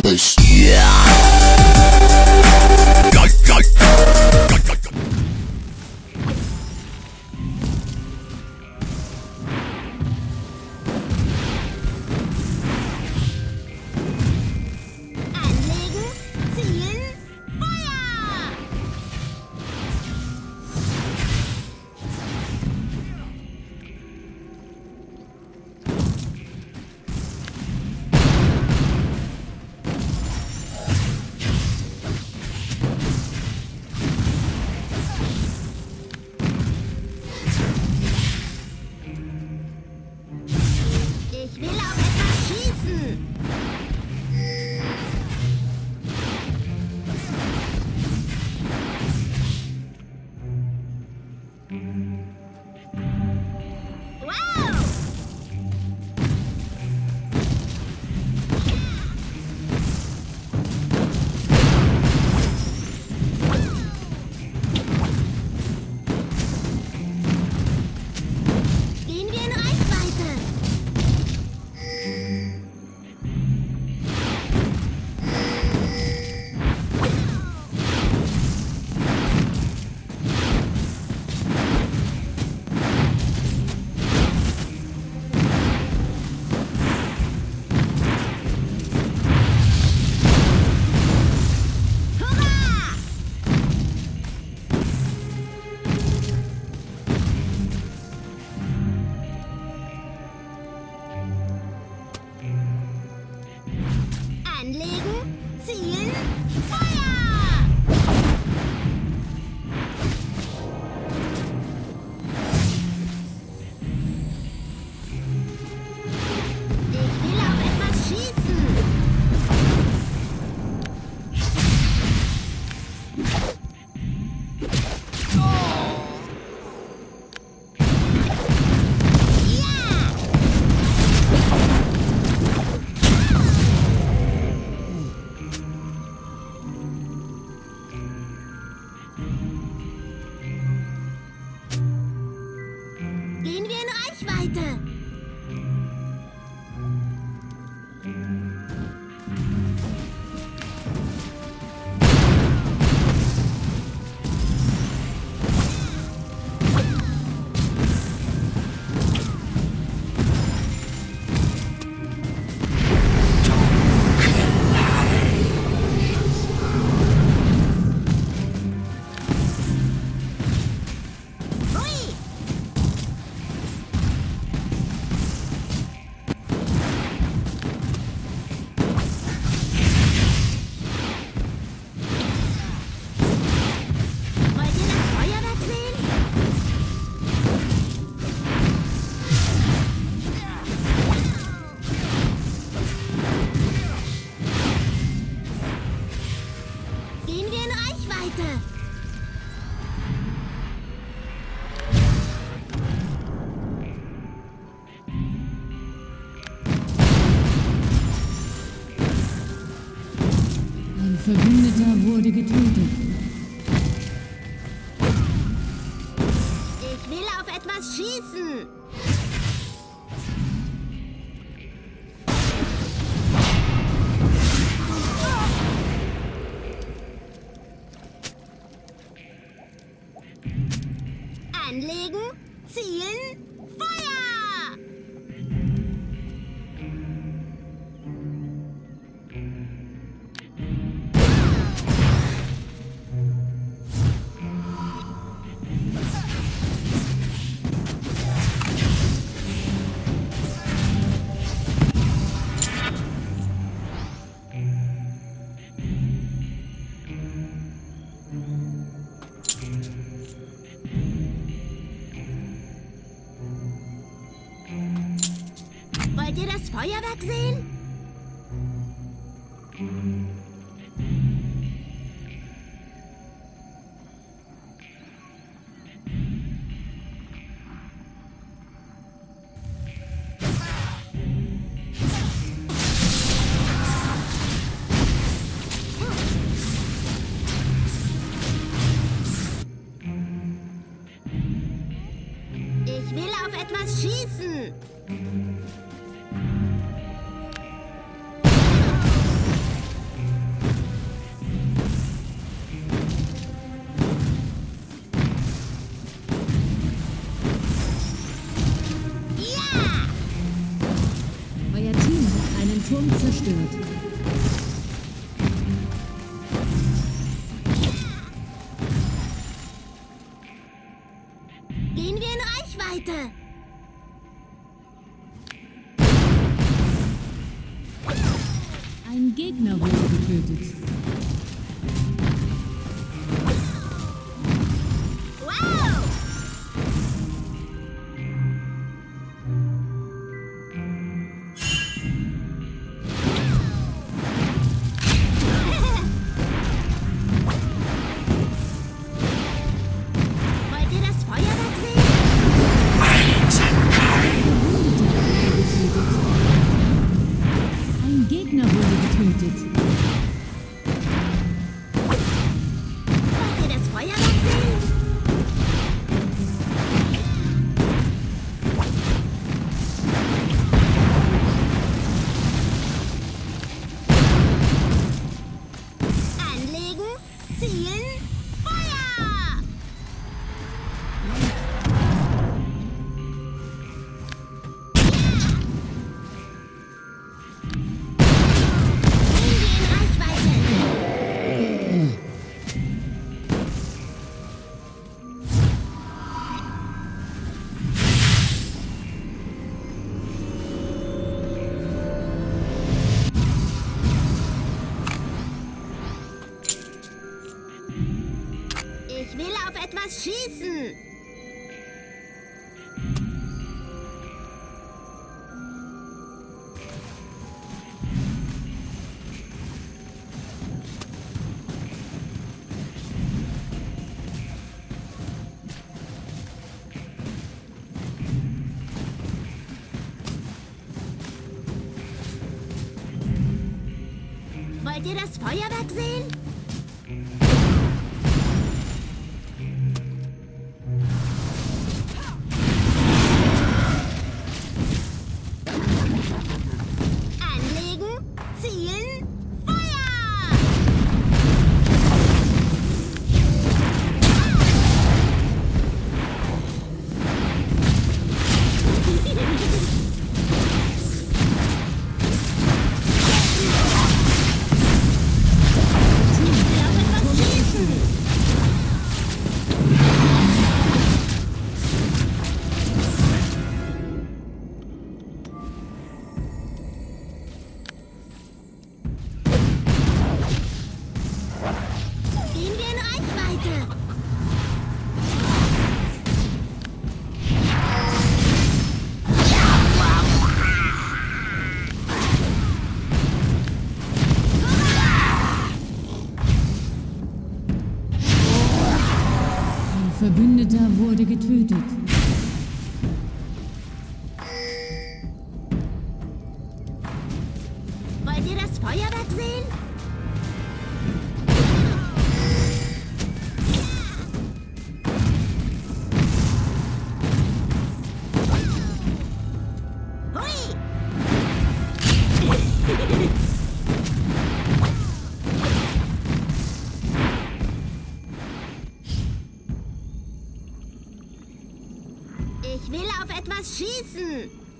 bass. Ich will auf etwas schießen. Wow! Gehen wir in Reichweite. Anlegen, zielen, Feuer! Ich will auf etwas schießen. Gehen wir in Reichweite. Hui! Wollt ihr das Feuerwerk sehen? Gehen wir in Reichweite. Ein Verbündeter wurde getötet. Ich will auf etwas schießen. Anlegen, zielen, Feuer! Wollt ihr das Feuerwerk sehen? Ich will auf etwas schießen. Turm zerstört. Gehen wir in Reichweite. Ein Gegner wurde getötet. Wow! Wollt ihr das Feuerwerk sehen? Ein Gegner wurde getötet. Wollt ihr das Feuerwerk sehen? Anlegen, zielen, Feuer! Gehen wir in Reichweite. Ich will auf etwas schießen. Wollt ihr das Feuerwerk sehen? Anlegen, zielen, Feuer! Ich will auf etwas schießen. Gehen wir in Reichweite. Ein Verbündeter wurde getötet. Wollt ihr das Feuerwerk sehen? Hui! Ich will auf etwas schießen.